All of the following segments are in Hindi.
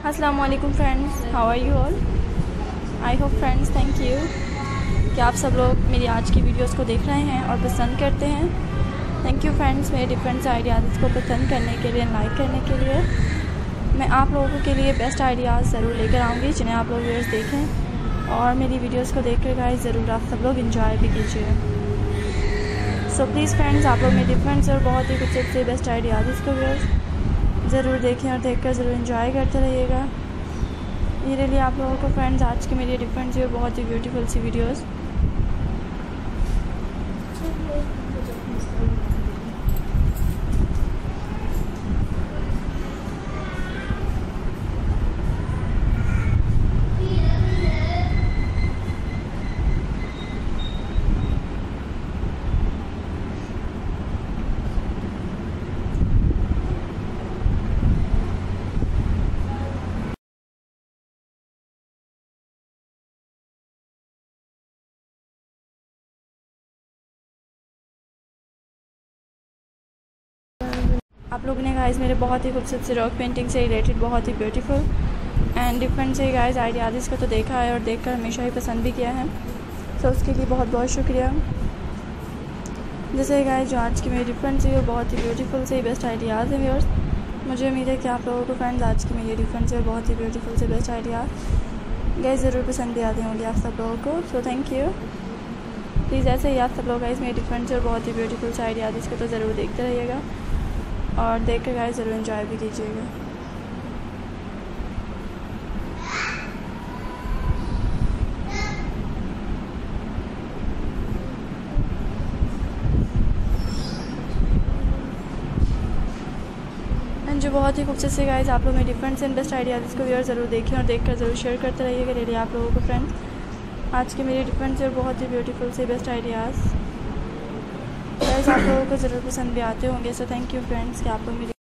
अस्सलाम वालेकुम friends, how are you all. I hope friends, thank you कि आप सब लोग मेरी आज की वीडियोस को देख रहे हैं और पसंद करते हैं। थैंक यू फ्रेंड्स, मेरे डिफरेंट आइडियाज़ को पसंद करने के लिए, लाइक करने के लिए। मैं आप लोगों के लिए बेस्ट आइडियाज़ ज़रूर लेकर आऊँगी जिन्हें आप लोग व्यूअर्स देखें और मेरी वीडियोज़ को देख कर गाइस ज़रूर आप सब लोग इंजॉय भी कीजिए। सो प्लीज़ फ्रेंड्स, आप लोग मेरे डिफरेंट्स और बहुत ही कुछ से बेस्ट आइडियाज़ इसको व्यूअर्स ज़रूर देखें और देखकर ज़रूर एंजॉय करते रहिएगा। ये रियली आप लोगों को फ्रेंड्स आज की मेरी डिफरेंट और बहुत ही ब्यूटीफुल सी वीडियोस। आप लोगों ने गाइस मेरे बहुत ही खूबसूरत से रॉक पेंटिंग से रिलेटेड बहुत ही ब्यूटीफुल एंड डिफरेंट से गाइस आइडियाज़ को तो देखा है और देखकर हमेशा ही पसंद भी किया है। सो उसके लिए बहुत बहुत शुक्रिया। जैसे गाइस जो आज की मेरी डिफरेंट से और बहुत ही ब्यूटीफुल से बेस्ट आइडियाज़ हैं व्यूअर्स, मुझे उम्मीद है कि आप लोगों को फ्रेंड्स आज की मेरी डिफरेंट से और बहुत ही ब्यूटीफुल से बेस्ट आइडियाज़ गाइस ज़रूर पसंद भी आते होंगे आप सब लोगों को। So thank you. प्लीज़ ऐसे ही आप सब लोग गाइस मेरी डिफरेंट से और बहुत ही ब्यूटीफुल से आइडियाज़ को तो ज़रूर देखते रहिएगा और देख कर गाइस ज़रूर एंजॉय भी कीजिएगा। एंड जो बहुत ही खूबसूरत से गाइस आप लोग मेरे डिफरेंट एंड बेस्ट आइडियाज़ को व्यूअर ज़रूर देखें और देखकर ज़रूर शेयर करते रहिएगा। रेडी आप लोगों को फ्रेंड्स आज के मेरे डिफरेंट और बहुत ही ब्यूटीफुल से बेस्ट आइडियाज़ गाइस आप लोगों को ज़रूर पसंद भी आते होंगे। सो थैंक यू फ्रेंड्स कि आप लोग मेरी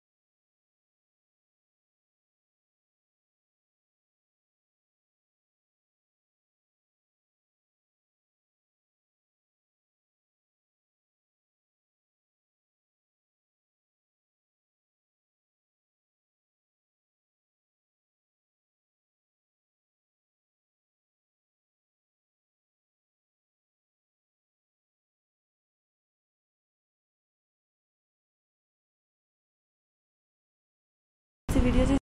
वीडियो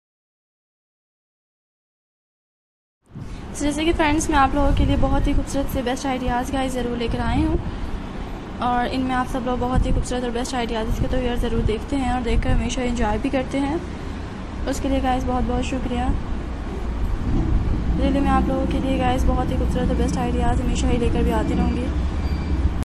जैसे कि फ्रेंड्स मैं आप लोगों के लिए बहुत ही खूबसूरत से बेस्ट आइडियाज़ गाइस ज़रूर लेकर आई हूँ और इनमें आप सब लोग बहुत ही खूबसूरत और बेस्ट आइडियाज़ के तो यार ज़रूर देखते हैं और देखकर हमेशा एंजॉय भी करते हैं। उसके लिए गाइस बहुत बहुत शुक्रिया। रियली मैं आप लोगों के लिए गाइस बहुत ही खूबसूरत और बेस्ट आइडियाज़ हमेशा ही लेकर भी आती रहूँगी।